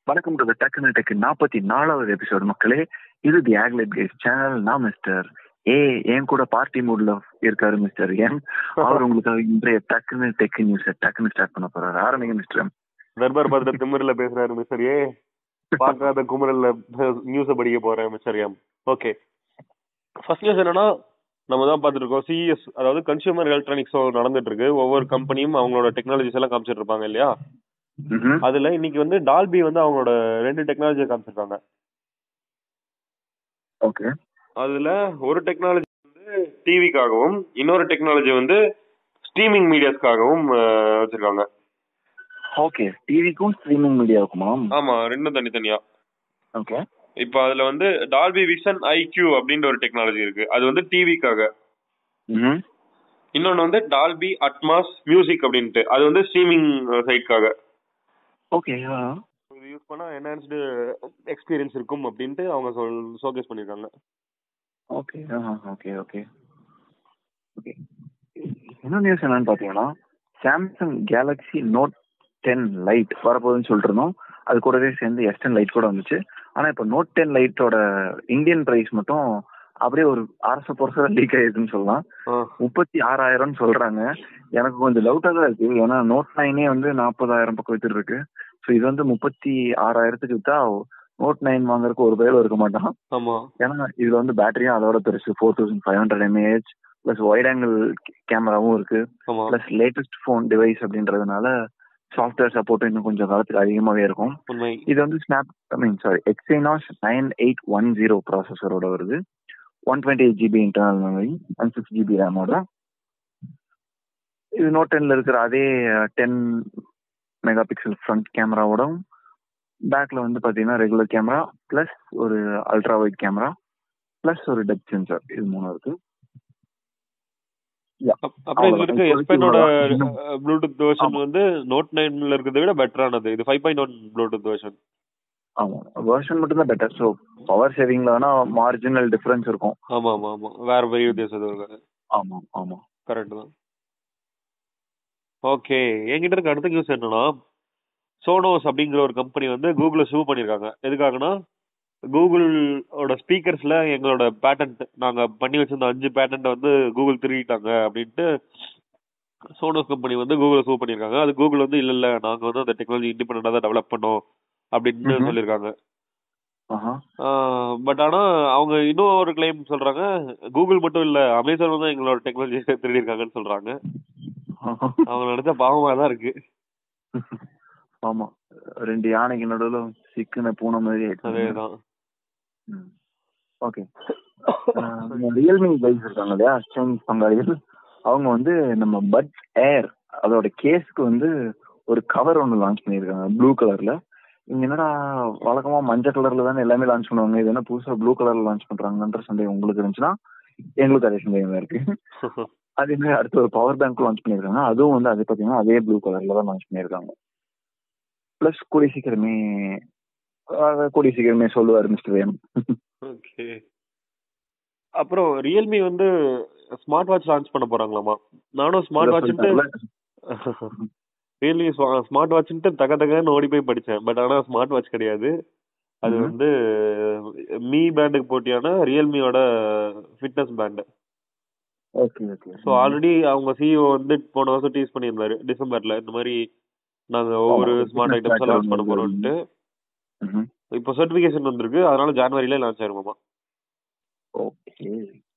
வணக்கம் டு டக்குனு டக்கு 44வது எபிசோடு மக்களே. இது தி ஆக்லைட் கைஸ் சேனல். நான் மிஸ்டர் ஏ, என் கூட பார்ட்டி மூட்ல இருக்காரு மிஸ்டர் எம். அவர் உங்களுக்கு இன்றைய டக்குனு டெக் நியூஸ் டக்குனு ஸ்டார்ட் பண்ண போறாரு. ஆரம்பிங்க மிஸ்டர் எம். தர்பார் பத்திர திமிரில் பேசுறாரு மிஸ்டர் ஏ. பார்க்காத குமரல்ல நியூஸை படிக்க போறேன் mister M. Okay, first news என்னன்னா, நம்ம தான் பார்த்துட்டு இருக்கோம் சிஎஸ், அதாவது கன்சியூமர் எலக்ட்ரானிக்ஸ் நடந்துட்டு இருக்கு. ஒவ்வொரு கம்பெனியும் அவங்களோட டெக்னாலஜிஸ் எல்லாம் காமிச்சிட்டு இருப்பாங்க இல்லையா. அதுல இன்னைக்கு வந்து டால்பி வந்து அவங்களோட 2 டெக்னாலஜியை காமிச்சிருக்காங்க. ஓகே, அதுல ஒரு டெக்னாலஜி வந்து டிவிக்காகவும் இன்னொரு டெக்னாலஜி வந்து ஸ்ட்ரீமிங் மீடியாஸ்க்காகவும் வச்சிருக்காங்க. ஓகே, டிவிக்கும் ஸ்ட்ரீமிங் மீடியாவுக்குமா? ஆமா, ரெண்டும் தனித்தனியா. ஓகே, இப்போ அதுல வந்து டால்பி விஷன் ஐக்யூ அப்படின்ற ஒரு டெக்னாலஜி இருக்கு. அது வந்து டிவிக்காக. இன்னொன்னு வந்து டால்பி அட்மாஸ் மியூசிக் அப்படின்ட்டு, அது வந்து ஸ்ட்ரீமிங் சைட்காக. ஓகே, இது யூஸ் பண்ணா என்ஹான்ஸ்டு எக்ஸ்பீரியன்ஸ் இருக்கும் அப்படின்ட்டு அவங்க ஷோகேஸ் பண்ணிருக்காங்க. Okay okay okay okay. என்ன நியூஸ் என்னன்னு பாத்தீங்கன்னா, சாம்சங் கேலக்ஸி நோட் 10 லைட் வரப்போகுதுன்னு சொல்லிட்டு இருந்தோம். அது கூடவே சேர்ந்து S10 லைட் கூட வந்துச்சு. ஆனா இப்போ நோட் 10 லைட்டோட இந்தியன் பிரைஸ் மட்டும் அப்படியே ஒரு அரசு லீக் ஆயிருக்குன்னு சொல்லலாம். 36,000 சொல்றாங்க. எனக்கு கொஞ்சம் டவுட்டா தான் இருக்கு. ஏன்னா நோட் 9 வந்து 40,000 பக்கம் வித்துட்டு இருக்கு. ஸோ இது வந்து 36,000 வித்தா நோட் 9 வாங்குறதுக்கு ஒரு பேர் இருக்க மாட்டான். ஏன்னா இதுல வந்து பேட்டரியும் அதோட பெருசு, 4500 mAh பிளஸ் வைட் ஆங்கிள் கேமராவும் இருக்கு. பிளஸ் லேட்டஸ்ட் போன் டிவைஸ் அப்படின்றதுனால சாஃப்ட்வேர் சப்போர்ட் இன்னும் கொஞ்சம் காலத்துக்கு அதிகமாவே இருக்கும். இது வந்து Exynos 9810 ப்ராசஸரோட வருது. 128GB internal memory and 6GB ரேமோட. இது நோட் 10ல இருக்கிற அதே 10 மெகா பிக்சல் ஃப்ரண்ட் கேமராவோட பேக்ல வந்து பாத்தீங்கன்னா ரெகுலர் கேமரா பிளஸ் ஒரு அல்ட்ரா வைட் கேமரா பிளஸ் ஒரு டெப்த் சென்சார், இது 3 இருக்கு. அப்புறம் இதுல இருக்க S10ஓட ப்ளூடூத் வெர்ஷன் வந்து நோட் 9ல இருக்கிறத விட பெட்டரானது. இது 5.1 ப்ளூடூத் வெர்ஷன். ஆமா, வெர்ஷன் மட்டும் தான் பெட்டர். சோ பவர் சேவிங்ல வேணா மார்ஜினல் டிஃபரன்ஸ் இருக்கும். ஆமா ஆமா ஆமா, வேற பெரிய வித்தியாசம் இருக்காது. ஆமா ஆமா, கரெக்ட் தான். ஓகே, என்கிட்ட இருக்க அடுத்த நியூஸ் என்னன்னா, சோனோஸ் அப்படிங்கிற ஒரு கம்பெனி வந்து கூகுளை சூ பண்ணிருக்காங்க. எதுக்காகனா, கூகுளோட ஸ்பீக்கர்ஸ்ல எங்களோட பேட்டன்ட், நாங்க பண்ணி வச்சிருந்த 5 பேட்டன்ட் வந்து கூகுள் திருடிட்டாங்க அப்படின்ட்டு சோனோஸ் கம்பெனி வந்து கூகுளை சூ பண்ணிருக்காங்க. அது கூகுள் வந்து இல்ல நாங்க வந்து அந்த டெக்னாலஜி இண்டிபெண்டா தான் டெவலப் பண்ணோம் அப்படின்னு சொல்லியிருக்காங்க. பட் ஆனா அவங்க இன்னும் ஒரு கிளைம் சொல்றாங்க, கூகுள் மட்டும் இல்ல அமேசான் தான் எங்களோட டெக்னாலஜி திருடி இருக்காங்கன்னு சொல்றாங்க. அவங்க நினைச்சா பாவமா தான் இருக்கு. ஆமா, 2 யானைக்கு நடுவுல சிக்கன பூனை மாதிரி. அதேதான். ஓகே, ரியல்மி கைஸ் இருக்காங்க இல்லையா, சைனீஸ் பங்காளிகள். அவங்க வந்து நம்ம பட்ஸ் ஏர் அதோட கேஸ்க்கு வந்து ஒரு கவர் ஒன்று லான்ச் பண்ணியிருக்காங்க ப்ளூ கலர்ல. இங்க என்னடா வழக்கமா மஞ்சள் கலர்ல தானே எல்லாமே லான்ச் பண்ணுவாங்க, இது என்ன புதுசா ப்ளூ கலர்ல லான்ச் பண்றாங்கன்ற சந்தேகம் உங்களுக்கு இருந்துச்சுன்னா எங்களுக்கு அதே சந்தேகம் இருக்கு. அதே மாதிரி அடுத்து ஒரு பவர் பேங்க் லான்ச் பண்ணியிருக்காங்க. அதுவும் வந்து அது பாத்தீங்கன்னா அதே ப்ளூ கலர்ல தான் லான்ச் பண்ணியிருக்காங்க. பிளஸ் கூடிய சீக்கிரமே சொல்லுவாரு மிஸ்டர் எம். ஓகே, அப்புறம் ரியல்மி வந்து ஸ்மார்ட் வாட்ச் லான்ச் பண்ண போறாங்களாமா. நானும் ஸ்மார்ட் வாட்ச்ட்டு ரியல்மி ஸ்மார்ட் வாட்ச்ட்டு தகன்னு ஓடி போய் படிச்சேன். பட் ஆனா ஸ்மார்ட் வாட்ச் கிடையாது. அது வந்து மீ பேண்டுக்கு போட்டியான ரியல்மியோட fitness band. Okay okay. So already அவங்க சிஇஓ வந்து போன வருஷம் டீஸ் பண்ணியிருந்தாரு டிசம்பர்ல, இந்த மாதிரி நாங்க ஒவ்வொரு ஸ்மார்ட் ஐட்டம்ஸா லான்ச் பண்ண போறோம்ட்டு. இப்போ சர்டிபிகேஷன் வந்திருக்கு, அதனால ஜனவரியில லான்ச் ஆயிருமாமா. ஓகே.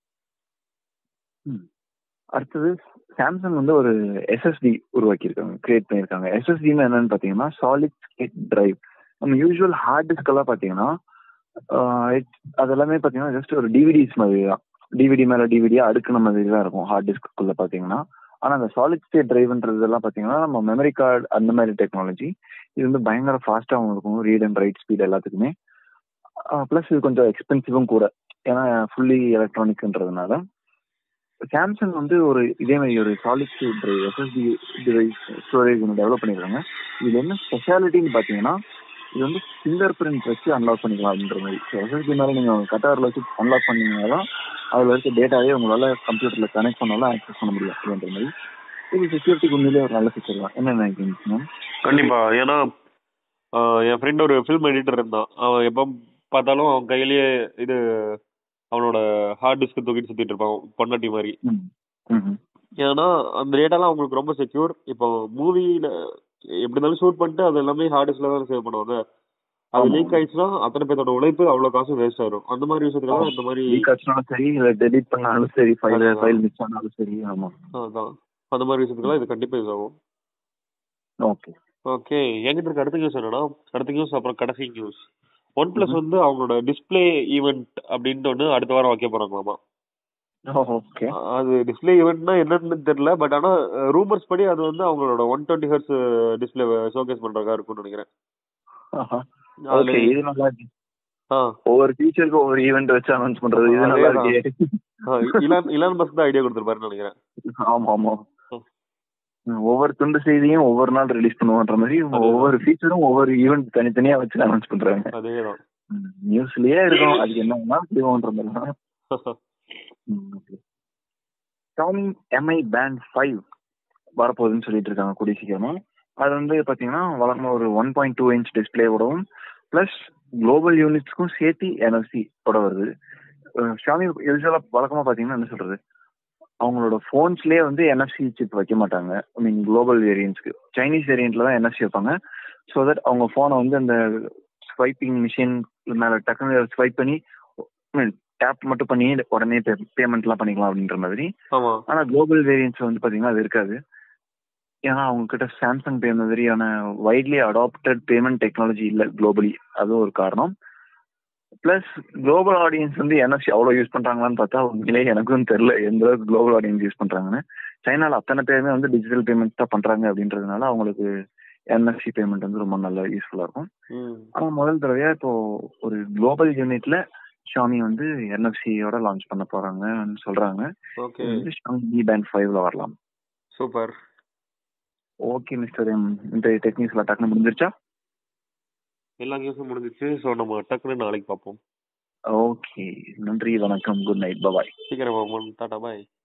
அடுத்தது சாம்சங் வந்து ஒரு எஸ்எஸ்டி உருவாக்கியிருக்காங்க, கிரியேட் பண்ணியிருக்காங்க. எஸ்எஸ்டின்னு என்னன்னு பாத்தீங்கன்னா சாலிட் ஸ்டேட் டிரைவ். நம்ம யூஸ்வல் ஹார்ட் டிஸ்க் எல்லாம் பாத்தீங்கன்னா அது எல்லாமே பாத்தீங்கன்னா ஜஸ்ட் ஒரு டிவிடிஸ் மாதிரி தான், டிவிடி மேல டிவிடியா அடுக்குன மாதிரி தான் இருக்கும் ஹார்ட் டிஸ்க்குள்ள பாத்தீங்கன்னா. ஆனா அந்த சாலிட் ஸ்டேட் டிரைவ்ன்றது எல்லாம் பாத்தீங்கன்னா நம்ம மெமரி கார்டு அந்த மாதிரி டெக்னாலஜி. இது வந்து பயங்கர ஃபாஸ்டாகவும் இருக்கும், ரீட் அண்ட் ரைட் ஸ்பீட் எல்லாத்துக்குமே. பிளஸ் இது கொஞ்சம் எக்ஸ்பென்சிவும் கூட, ஏன்னா ஃபுல்லி எலக்ட்ரானிக்ன்றதுனால. சாம்சங் வந்து ஒரு இதே மாதிரி ஒரு solid state drive SSD device storage ஒன்று டெவலப் பண்ணியிருக்காங்க. இதுல என்ன ஸ்பெஷாலிட்டின்னு பாத்தீங்கன்னா, இது வந்து ஃபிங்கர் பிரிண்ட் வச்சு அன்லாக் பண்ணிக்கலாம் அப்படின்ற மாதிரி. எஸ்எஸ்டி மேலே நீங்க கட்டாரில் வச்சு அன்லாக் பண்ணீங்கன்னா அதுல இருக்க டேட்டாவே உங்களால கம்ப்யூட்டர்ல கனெக்ட் பண்ணாலும் ஆக்சஸ் பண்ண முடியும் அப்படின்ற மாதிரி. இது செக்யூரிட்டிக்கு உண்மையிலே ஒரு நல்ல ஃபீச்சர் தான். என்ன நினைக்கிறீங்க? கண்டிப்பா, ஏன்னா என் ஃப்ரெண்ட் ஒரு ஃபில்ம் எடிட்டர் இருந்தான். அவன் எப்போ பார்த்தாலும் அவன் கையிலேயே இது அவனோட ஹார்ட் டிஸ்க் தூக்கிட்டு சுத்திட்டு இருப்பான் பொண்டாட்டி மாதிரி. ஏன்னா அந்த டேட்டாலாம் அவங்களுக்கு ரொம்ப செக்யூர். இப்போ மூவியில எப்படி இருந்தாலும் ஷூட் பண்ணிட்டு அது எல்லாமே ஹார்ட் டிஸ்க்ல தான் சேவ் பண்ணுவாங்க. அது லீக் ஆயிடுச்சுன்னா அத்தனை பேரோட உழைப்பு அவ்வளவு காசு வேஸ்ட் ஆயிரும். அந்த மாதிரி விஷயத்துக்கு இந்த மாதிரி சரி இல்ல டெலீட் பண்ணாலும் சரி ஃபைல் மிஸ் ஆனாலும் சரி. ஆமா அதான் அந்த மாதிரி விஷயத்துக்குலாம் இது கண்டிப்பா யூஸ் ஆகும். ஓகே ஓகே, என்கிட்ட இருக்க அடுத்த நியூஸ் என்னன்னா, அடுத்த நியூஸ் அப்புறம் கடைசி நியூஸ். ஒன் பிளஸ் வந்து அவங்களோட டிஸ்பிளே ஈவெண்ட் அப்படின்ட்டு ஒன்று அடுத்த வாரம் வைக்க போறாங்களாமா. ஓகே அது டிஸ்பிளே ஈவெண்ட்னா என்னன்னு தெரியல, பட் ஆனா ரூமர்ஸ் படி அது வந்து அவங்களோட 120 ஹெர்ட்ஸ் டிஸ்பிளே ஷோகேஸ் பண்றதா இருக்கும்னு நினைக்கிறேன். ஓகே இது நல்லா இருக்கு. ஒவ்வொரு ஃபீச்சருக்கு ஒவ்வொரு ஈவென்ட் வச்சு அனௌன்ஸ் பண்றது இது நல்லா இருக்கு. இலான் மஸ்க் தான் ஐடியா கொடுத்திருப்பாருன்னு நினைக்கிறேன். ஆமா ஆமா, ஒவ்வொரு துண்டு செய்தியும் ஒவ்வொரு நாள் ரிலீஸ் பண்ணுவோன்ற மாதிரி ஒவ்வொரு ஃபீச்சரும் ஒவ்வொரு ஈவெண்ட் தனித்தனியா வச்சு அனௌன்ஸ் பண்றாங்க. அதேதான் நியூஸ்லயே இருக்கும் அது என்னன்னா செய்வோன்ற மாதிரி. Xiaomi Mi Band 5 வரப்போகுதுன்னு சொல்லிட்டு இருக்காங்க கூடிய சீக்கிரமா. அது வந்து பாத்தீங்கன்னா வழக்கமா ஒரு 1.2 இன்ச் டிஸ்பிளேவோடவும் பிளஸ் குளோபல் யூனிட்ஸ்க்கும் சேர்த்து NFC ஓட வருது. Xiaomi யூஸ்வலா வழக்கமா பாத்தீங்கன்னா என்ன சொல்றது, அவங்களோட போன்ஸ்லயே வந்து NFC சிப் வைக்க மாட்டாங்க. ஐ மீன் குளோபல் வேரியன்ட்ஸ்க்கு சைனீஸ் வேரியன்ட்ல தான் NFC வைப்பாங்க. ஸோ தட் அவங்க போனை வந்து அந்த ஸ்வைப்பிங் மிஷின் மேல டக்குனு ஸ்வைப் பண்ணி டேப் மட்டும் பண்ணி உடனே பேமெண்ட் எல்லாம் பண்ணிக்கலாம் அப்படின்ற மாதிரி. ஆனா குளோபல் வேரியன்ட்ஸ் வந்து பாத்தீங்கன்னா அது இருக்காது. ஏன்னா அவங்க கிட்ட சாம்சங் பே மாதிரியான வைட்லி அடாப்டட் பேமெண்ட் டெக்னாலஜி இல்லை குளோபலி, அதுவும் ஒரு காரணம். பிளஸ் குளோபல் ஆடியன்ஸ் வந்து NFC அவ்வளோ யூஸ் பண்றாங்களான்னு பார்த்தா உண்மையிலே எனக்கும் தெரியல எந்த அளவுக்கு குளோபல் ஆடியன்ஸ் யூஸ் பண்றாங்கன்னு. சைனால அத்தனை பேருமே வந்து டிஜிட்டல் பேமெண்ட் தான் பண்றாங்க அப்படின்றதுனால அவங்களுக்கு NFC பேமெண்ட் வந்து ரொம்ப நல்லா யூஸ்ஃபுல்லா இருக்கும். ஆனா முதல் தடவையா இப்போ ஒரு குளோபல் யூனிட்ல Xiaomi வந்து NFC-யோட லான்ச் பண்ண போறாங்கன்னு சொல்றாங்க. Xiaomi Mi Band 5ல வரலாம். சூப்பர். ஓகே மிஸ்டர் எம், இந்த டெக்னிக்ஸ்ல டக்குனு முடிஞ்சிருச்சா? எல்லா நியூஸும் முடிஞ்சிச்சு. ஸோ நம்ம டக்குனு நாளைக்கு பார்ப்போம். ஓகே, நன்றி, வணக்கம், குட் நைட், பாய். சீக்கிரம் டாடா பாய்.